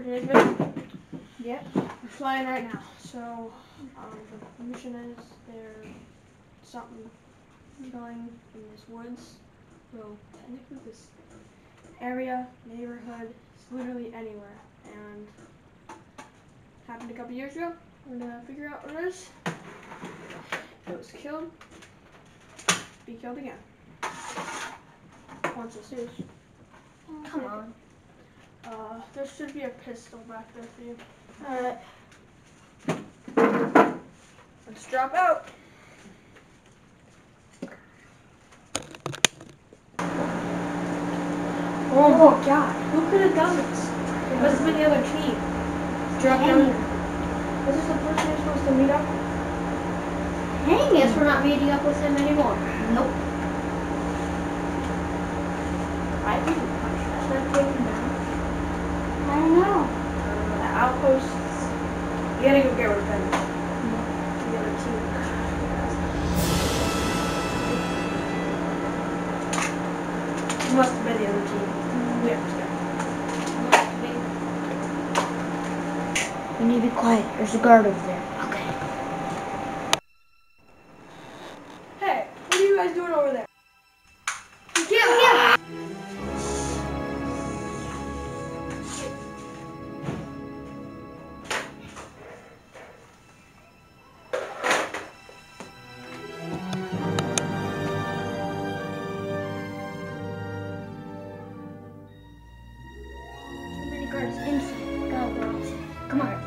Yep, we're flying right now. So the mission is there's something killing in this woods. So technically this area, neighborhood, it's literally anywhere. And happened a couple years ago. We're gonna figure out what it is. If it was killed, be killed again. Once it's serious. Come on. There should be a pistol back there for you. Alright. Let's drop out. Oh my god. Who could have done this? It must have been the other team. Drop down. Is this the person you're supposed to meet up? Dang, guess we're not meeting up with him anymore. Nope. I think should I take him down? I don't know. The outposts. You gotta go get revenge. The other team. It must have been the other team. We have to go. We need to be quiet. There's a guard over there. Okay. Hey, what are you guys doing over there? Yeah. Too many guards inside. Gotta go outside. Come on.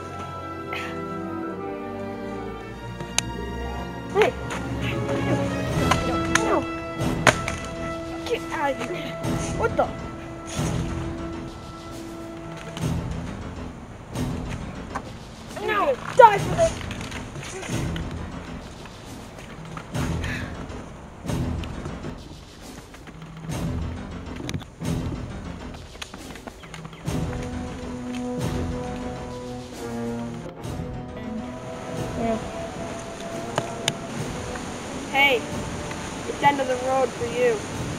Hey! No! Get out of here! What the? No! Die for this! Yeah. Hey, it's end of the road for you.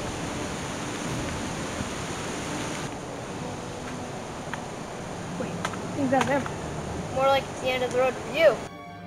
Wait, I think that's him. More like it's the end of the road for you.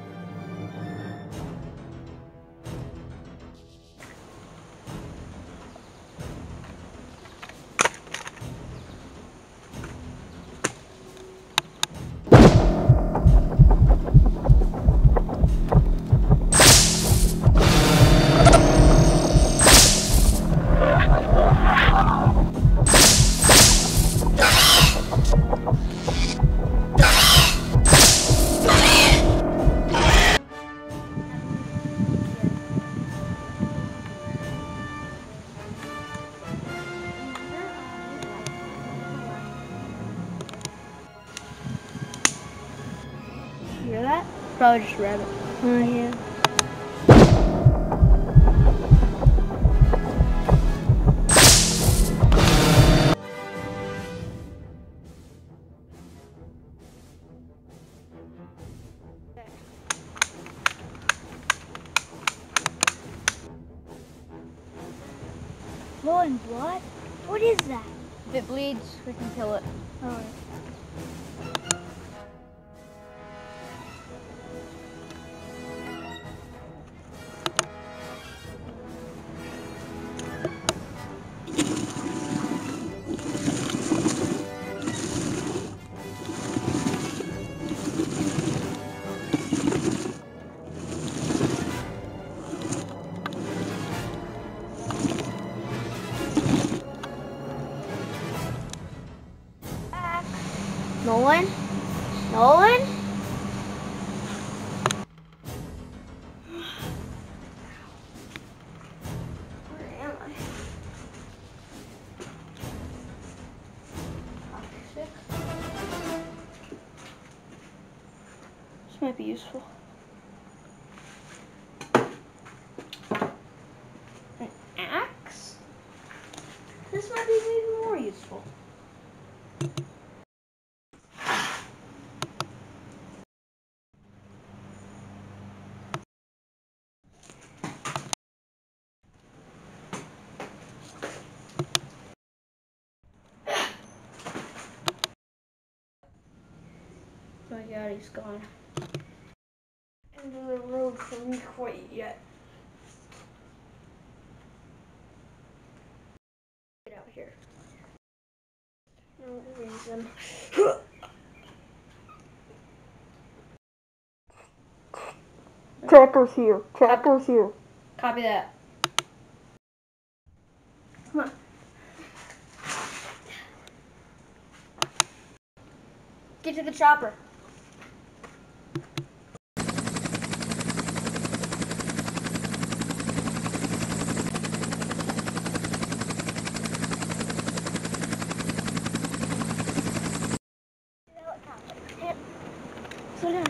You hear that? Probably just a rabbit. Oh, yeah. Flowing blood? What is that? If it bleeds, we can kill it. Alright. Nolan? Nolan? Where am I? Hockey stick. This might be useful. An axe? This might be even more useful. my god, he's gone. End of the road for me quite yet. Get out here. No reason. Chopper's here. Chopper's here. Copy that. Come on. Get to the chopper. Slow down.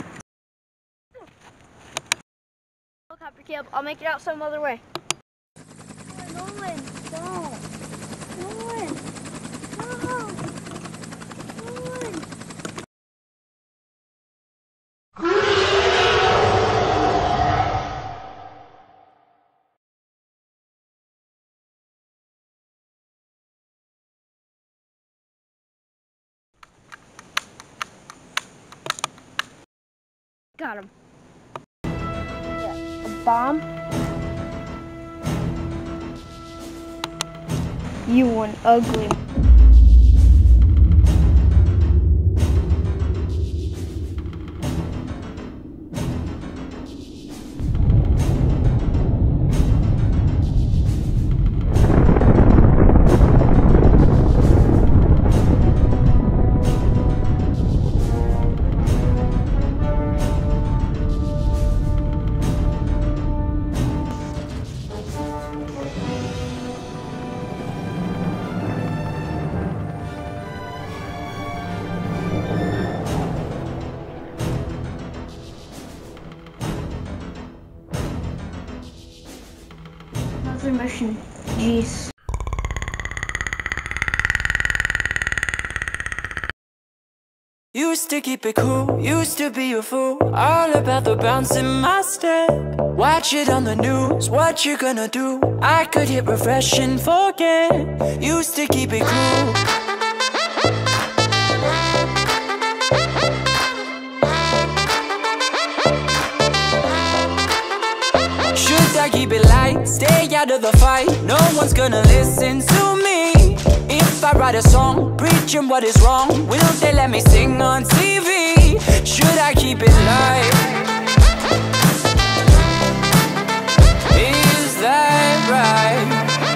Helicopter, Caleb. I'll make it out some other way. Nolan, don't. Nolan, no. Nolan. Got him. A bomb? You one ugly. Another mission. Jeez. Used to keep it cool, used to be a fool, all about the bounce in my step. Watch it on the news, what you gonna do? I could hit refresh and forget. Used to keep it cool. Should I keep it light, stay out of the fight? No one's gonna listen to me. If I write a song, preaching what is wrong, will they let me sing on TV? Should I keep it light? Is that right?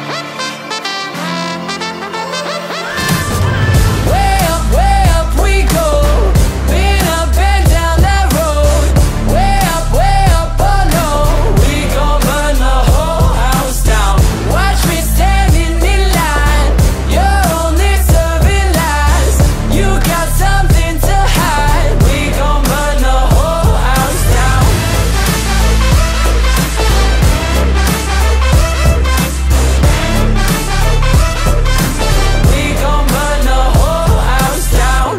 Way up we go. Been up and down that road. Way up, oh no. We gon' burn the whole house down. Watch me standing in line. You're only serving lies. You got something to hide. We gon' burn the whole house down. We gon' burn the whole house down.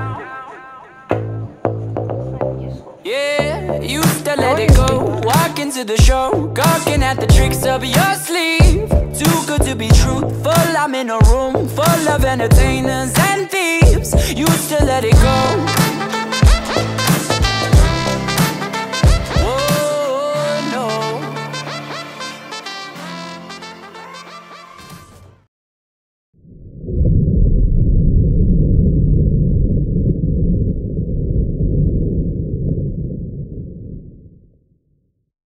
Yeah, used to let it go. Walk into the show, gawking at the tricks up your sleeve. Too good to be truthful, I'm in a room full of entertainers.